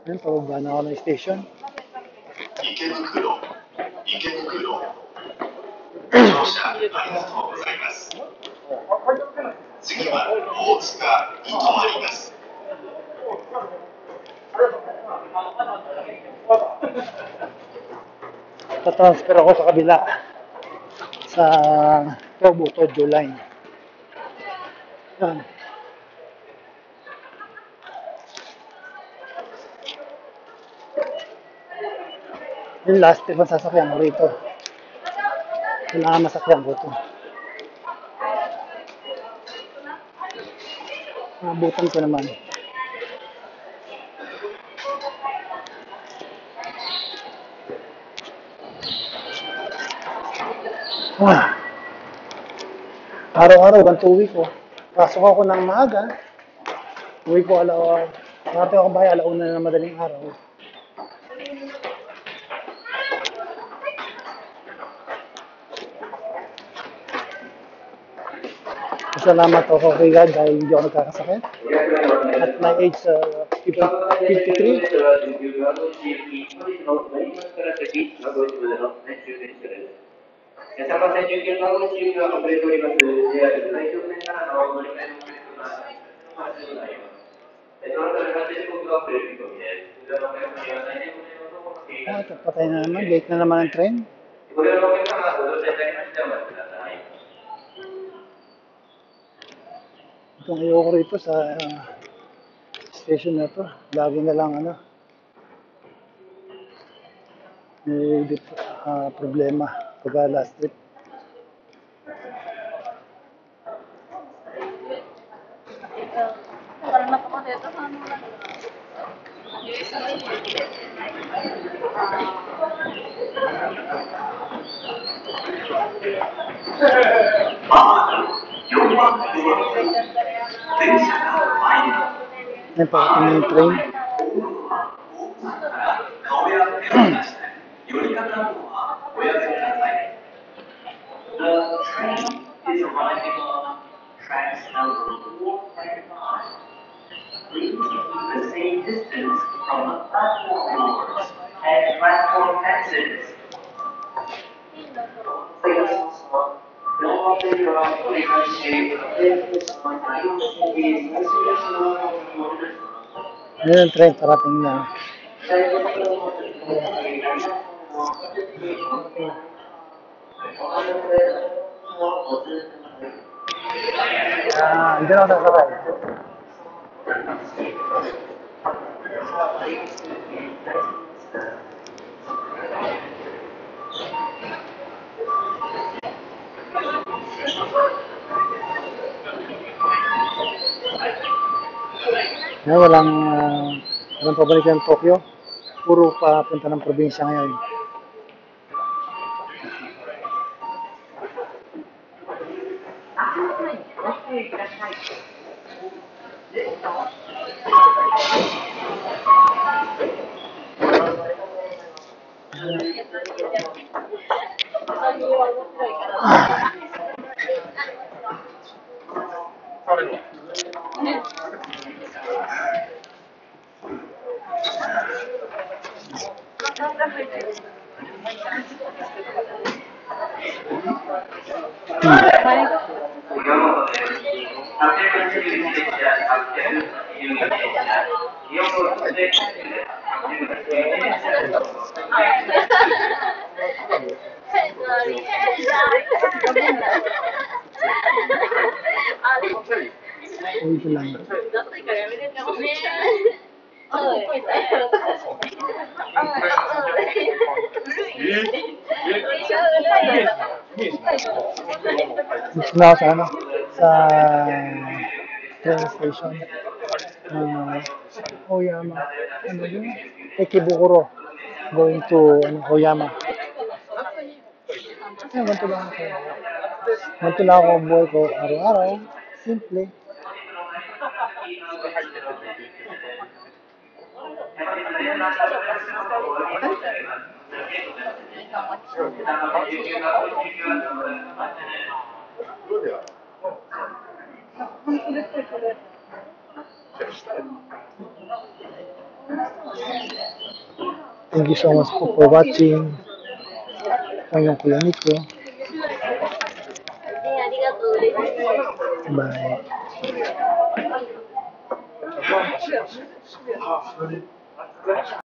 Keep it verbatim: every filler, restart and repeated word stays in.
Ayun, pababa na ako ng station. 池袋、池袋。乗車ありがとうございます。次は大塚に停まります。 Tatransfer ako sa kabila sa Turbo Todyo Line. Yan. Yung last trip ang sasakyan ko rito. Kailangan masakyan ko ito. Nabutan ko naman. Ah, araw-araw, ganito uwi ko. Pasok ako ng maaga. Uwi ko alaw. Nakapit ako bahay alauna na madaling araw. Salamat ako kay God dahil hindi ako nagkakasakit. At my age, uh, fifty-three. Ah, ito, patay na naman. Late na naman ang train. Itong ayoko rito sa uh, station na to. Lagi na lang ano. May uh, problema pagka last trip. Yan pa yung train. The train is arriving on tracks number four and five. Please keep the same distance from the platform doors and platform exits. Ayan ang train, parating na. Ah, hindi na ako sasakay. Na walang uh, walang pabalik ng Tokyo. Puro papunta ng probinsya ngayon. Ito lang. Gusto na ako sa ano? Sa train station. Uh, Oyama. Ano yun? Ikebukuro. Going to ano, Oyama. Ayan, ganito lang ako. Ganito lang ako ang buhay ko araw-araw. Simple. Thank you so much po for watching. Ang yung Kuya Nico. Bye.